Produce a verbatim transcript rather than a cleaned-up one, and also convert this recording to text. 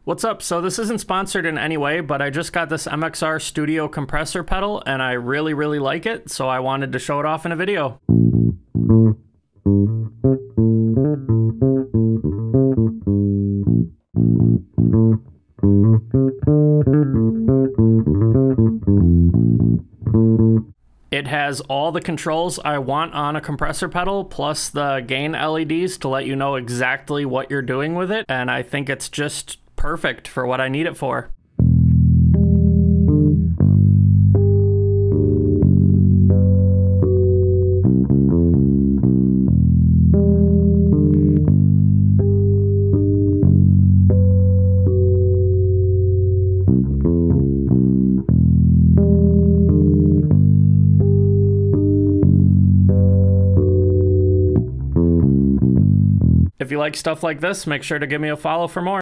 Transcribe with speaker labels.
Speaker 1: What's up? So this isn't sponsored in any way, but I just got this M X R Studio compressor pedal and I really, really like it, so I wanted to show it off in a video. It has all the controls I want on a compressor pedal, plus the gain L E Ds to let you know exactly what you're doing with it, and I think it's just perfect for what I need it for. If you like stuff like this, make sure to give me a follow for more.